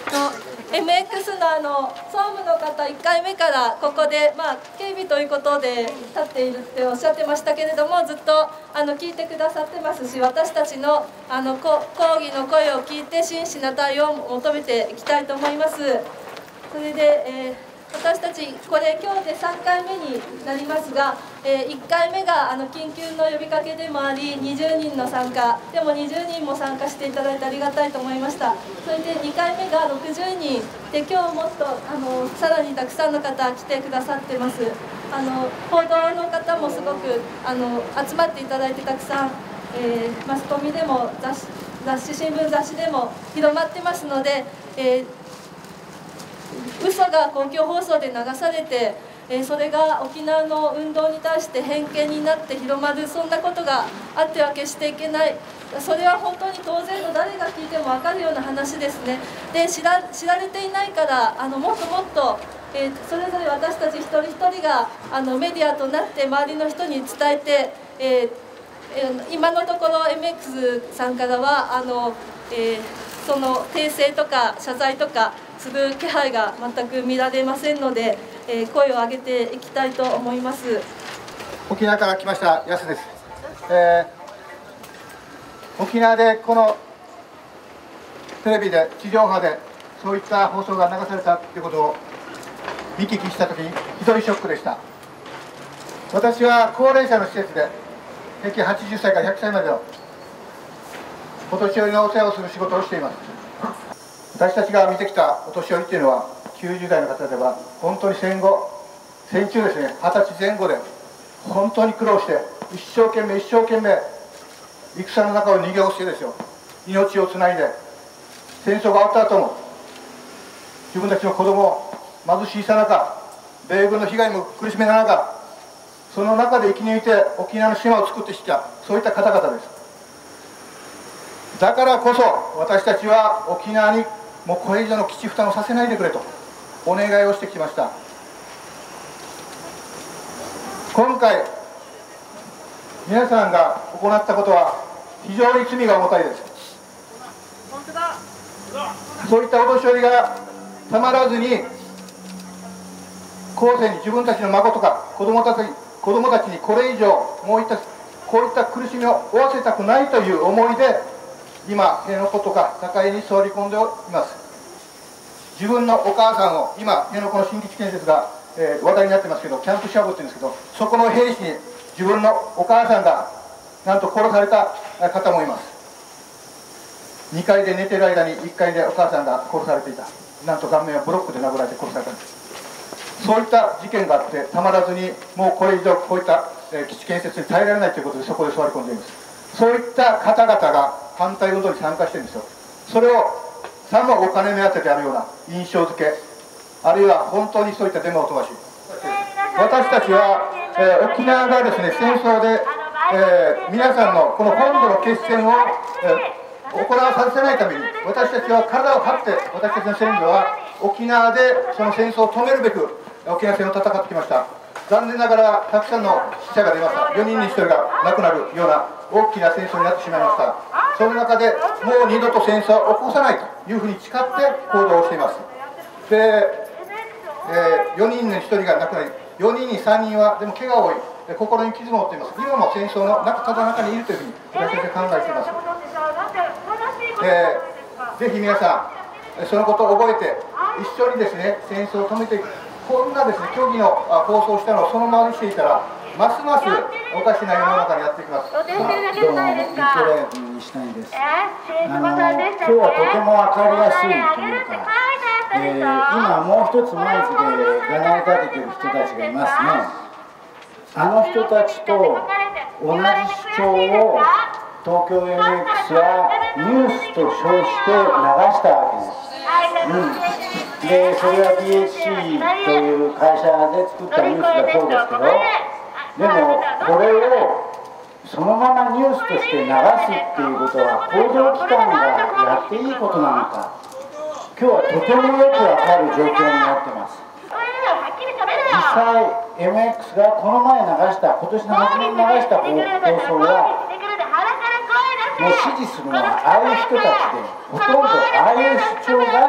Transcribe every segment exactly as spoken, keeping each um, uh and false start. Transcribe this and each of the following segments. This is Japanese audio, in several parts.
エムエックス のあの総務の方、いっかいめからここで、まあ、警備ということで立っているっておっしゃってましたけれども、ずっとあの聞いてくださってますし、私たちのあの抗議の声を聞いて真摯な対応を求めていきたいと思います。それで、えー私たちこれ今日でさんかいめになりますが、えー、いっかいめがあの緊急の呼びかけでもありにじゅうにんの参加でもにじゅうにんも参加していただいてありがたいと思いました。それでにかいめがろくじゅうにんで、今日もっとあのさらにたくさんの方来てくださってます。あの報道の方もすごくあの集まっていただいて、たくさん、えー、マスコミでも雑誌、雑誌新聞雑誌でも広まってますので、えー嘘が公共放送で流されて、えー、それが沖縄の運動に対して偏見になって広まる、そんなことがあっては決していけない。それは本当に当然の、誰が聞いても分かるような話ですね。で、知ら、知られていないから、あのもっともっと、えー、それぞれ私たち一人一人があのメディアとなって周りの人に伝えて、えーえー、今のところ エムエックス さんからはあの、えー、その訂正とか謝罪とかする気配が全く見られませんので、えー、声を上げていきたいと思います。 沖縄から来ました安です。えー、沖縄でこのテレビで地上波でそういった放送が流されたということを見聞きしたときにひどいショックでした。私は高齢者の施設で平均はちじゅっさいからひゃくさいまでのお年寄りのお世話をする仕事をしています。私たちが見てきたお年寄りというのはきゅうじゅうだいの方では本当に戦後戦中ですね、はたちぜん後で本当に苦労して一生懸命一生懸命戦の中を逃げ押してですよ、命をつないで戦争が終わった後も自分たちの子供を貧しいさなか、米軍の被害も苦しめながらその中で生き抜いて沖縄の島を作ってきた、そういった方々です。だからこそ私たちは沖縄にもうこれ以上の基地負担をさせないでくれとお願いをしてきました。今回皆さんが行ったことは非常に罪が重たいです。そういったお年寄りがたまらずに後世に自分たちの孫とか子供たち子供たちにこれ以上もういったこういった苦しみを負わせたくないという思いで今辺野古とか高江に座り込んでいます。自分のお母さんを今辺野古の新基地建設が、えー、話題になってますけど、キャンプシャブって言うんですけど、そこの兵士に自分のお母さんがなんと殺された方もいます。にかいで寝てる間にいっかいでお母さんが殺されていた。なんと顔面はブロックで殴られて殺されたんです。そういった事件があってたまらずにもうこれ以上こういった、えー、基地建設に耐えられないということでそこで座り込んでいます。そういった方々が反対運動に参加してるんですよ。それをさもお金目当てであるような印象付け、あるいは本当にそういったデモを飛ばし、私たちは、えー、沖縄がですね戦争で、えー、皆さんのこの本土の決戦を、えー、行わさせないために私たちは体を張って、私たちの先祖は沖縄でその戦争を止めるべく沖縄戦を戦ってきました。残念ながらたくさんの死者が出ました。よにんにひとりが亡くなるような大きな戦争になってしまいました。その中でもう二度と戦争を起こさないというふうに誓って行動をしています。で、えー、よにんにひとりが亡くなり、よにんにさんにんはでも怪我を負い、心に傷も負っています。今も戦争の中ただ中にいるというふうに私たちは考えています。えー、ぜひ皆さんそのことを覚えて一緒にですね戦争を止めていく、こんなですね虚偽の放送したのをそのままにしていたらますますおかしな世の中にやっていきます。 どうもリトレーブ西谷です。あの今日はとても分かりやすいというか、えー、今もう一つマイクでがなりかけている人たちがいますね。あの人たちと同じ主張を東京 エムエックス はニュースと称して流したわけです。うん、でそれは ビーエイチシー という会社で作ったニュースだそうですけど、でもこれをそのままニュースとして流すっていうことは報道機関がやっていいことなのか、今日はとてもよくわかる状況になってます。実際 エムエックス がこの前流した今年の初めに流した放送はもう支持するのはああいう人たちで、ほとんどああいう主張が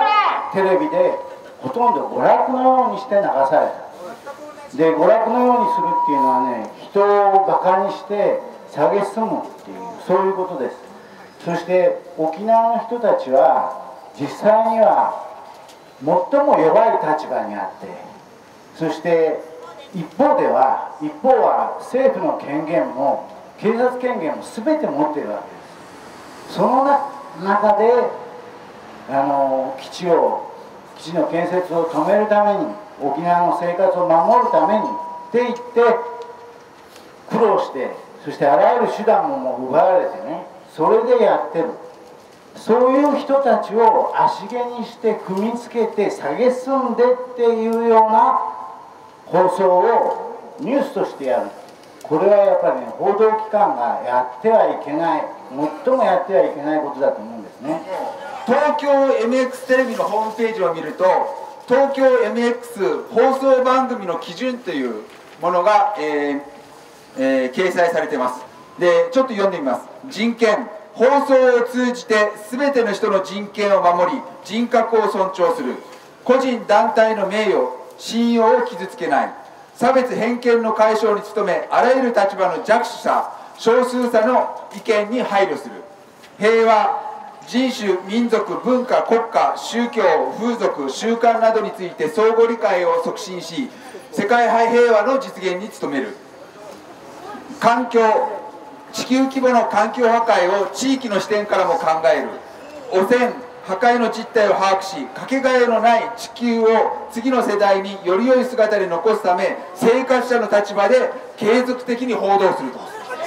テレビでほとんど娯楽のようにして流された。で娯楽のようにするっていうのはね、人をバカにして蔑むっていう、そういうことです。そして沖縄の人たちは実際には最も弱い立場にあって、そして一方では一方は政府の権限も警察権限も全て持っているわけです。その中であの基地を基地の建設を止めるために、沖縄の生活を守るためにって言って苦労して、そしてあらゆる手段ももう奪われてね、それでやってる。そういう人たちを足毛にして組みつけて蔑んでっていうような放送をニュースとしてやる。これはやっぱりね、報道機関がやってはいけない、最もやってはいけないことだと思うんですね。 東京 エムエックス テレビのホームページを見ると、東京 エムエックス 放送番組の基準というものが、えーえー、掲載されています。で、ちょっと読んでみます。人権、放送を通じて全ての人の人権を守り、人格を尊重する。個人団体の名誉、信用を傷つけない。差別偏見の解消に努め、あらゆる立場の弱者、少数者の意見に配慮する。平和、人種、民族、文化、国家、宗教、風俗、習慣などについて相互理解を促進し、世界平和の実現に努める。環境、地球規模の環境破壊を地域の視点からも考える。汚染、破壊の実態を把握し、かけがえのない地球を次の世代により良い姿で残すため、生活者の立場で継続的に報道すると。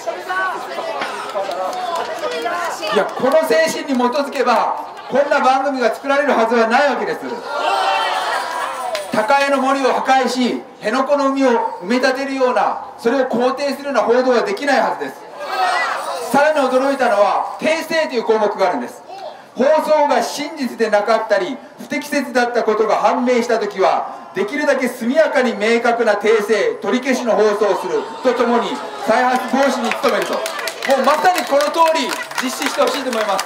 いや、この精神に基づけばこんな番組が作られるはずはないわけです。高江の森を破壊し、辺野古の海を埋め立てるような、それを肯定するような報道はできないはずです。さらに驚いたのは訂正という項目があるんです。放送が真実でなかったり不適切だったことが判明したときは、できるだけ速やかに明確な訂正、取り消しの放送をするとともに再発防止に努めると、もうまさにこの通り実施してほしいと思います。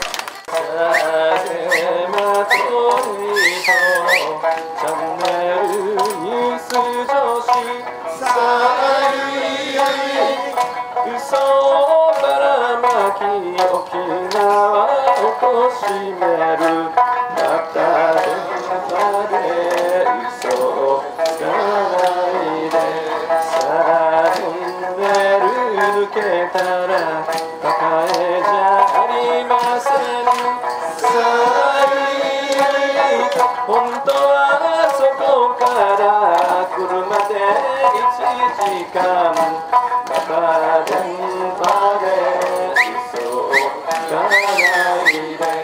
本当はそこから車でいちじかん、また電話で急がないで。